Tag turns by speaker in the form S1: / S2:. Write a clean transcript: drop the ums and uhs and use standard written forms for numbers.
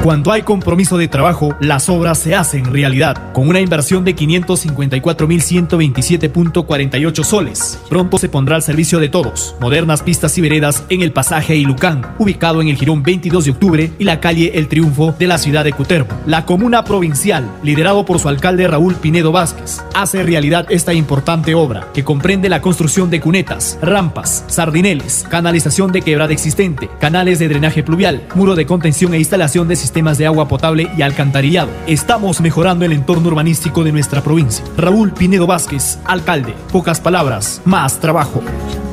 S1: Cuando hay compromiso de trabajo, las obras se hacen realidad. Con una inversión de 554.127.48 soles. Pronto se pondrá al servicio de todos. Modernas pistas y veredas en el pasaje Ilucán, ubicado en el jirón 22 de octubre y la calle El Triunfo de la ciudad de Cutervo. La comuna provincial, liderado por su alcalde Raúl Pinedo Vázquez, hace realidad esta importante obra, que comprende la construcción de cunetas, rampas, sardineles, canalización de quebrada existente, canales de drenaje pluvial, muro de contención e instalación de sistemas de agua potable y alcantarillado. Estamos mejorando el entorno urbanístico de nuestra provincia. Raúl Pinedo Vázquez, alcalde. Pocas palabras, más trabajo.